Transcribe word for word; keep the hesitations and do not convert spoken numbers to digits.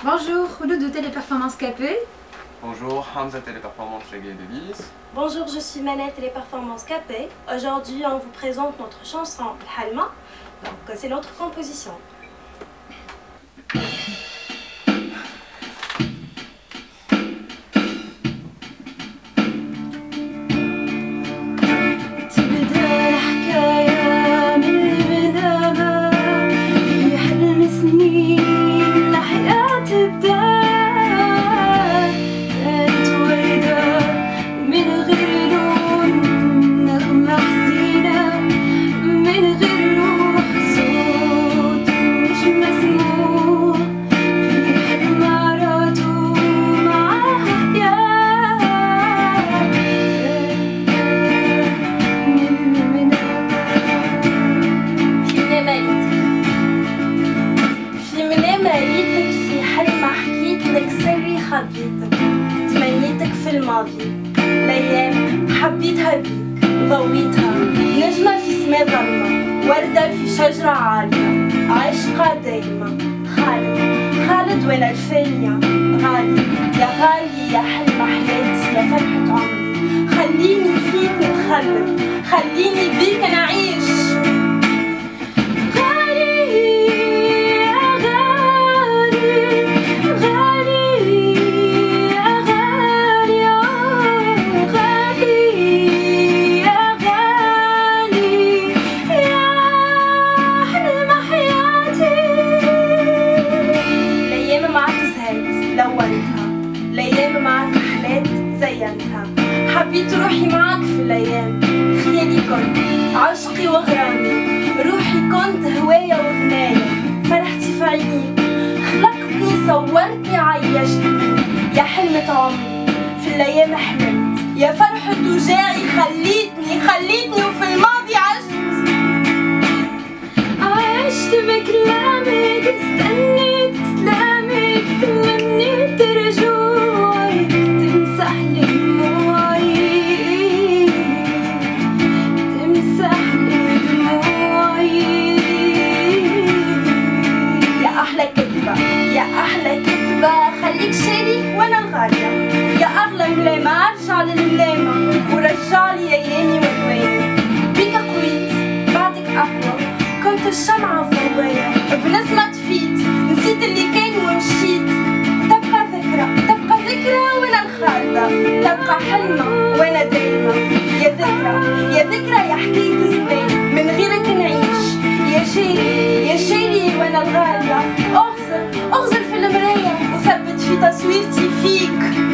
Bonjour, Khouloud de Teleperformance K P. Bonjour, Hamza Teleperformance réalisée. Bonjour, je suis Manel Teleperformance K P. Aujourd'hui, on vous présente notre chanson حلمة. Donc, c'est notre composition. تبدى الحكاية من مالمنامة في حلم سنين الحياة تبدأ. كانت وردة من غير لون، نغمة حزينة من غير روح، صوت مش مسموع في حلمة راتو معاها حيات. في مناميتك في مناميتك في حلمة حكيتلك سري خبيتك، تمنيتك في الماضي الأيام حبيتها بيك وضويتها، نجمة في سما ظلمة، وردة في شجرة عالية، عشقة دايمة. خالد خالد وين الفانية غالي يا غالي يا حلم حياتي يا فرحة عمري، خليني فيك نتخلد، خليني بيك نعيش. لونتها الأيام معك حلات زينتها، حبيت روحي معك في الأيام، خيالي كنت عشقي وغرامي، روحي كنت هواية وغناية، فرحتي في عينيك خلقتني صورتني عيشتني، يا حلمة عمري في الأيام حلمت، يا فرحة وجاعي خليتني خليتني وفي الماضي عشت. عشت بكلامك استنيت سلامك، تمنيت رجوعك تمسح لي دموعي، تمسح لي دموعي. يا أحلى كذبة يا أحلى كذبة، خليك شاري وأنا الغالية، يا أغلى ملامة أرجع للملامة ورجعلي أيامي وألواني، بيك قويت بعدك أقوى، كنت الشمعة ضوايا بنسمة طفيت، نسيت اللي كان ومشيت، تبقى ذكرى تبقى ذكرى وانا الخالدة، تبقى حلمة وانا دايمة، يا ذكرى يا ذكرى يا حكاية زمان من غيرك نعيش، يا شيري يا شيري وانا الغالية، اغزر اغزر في المراية وثبت في تصويرتي فيك.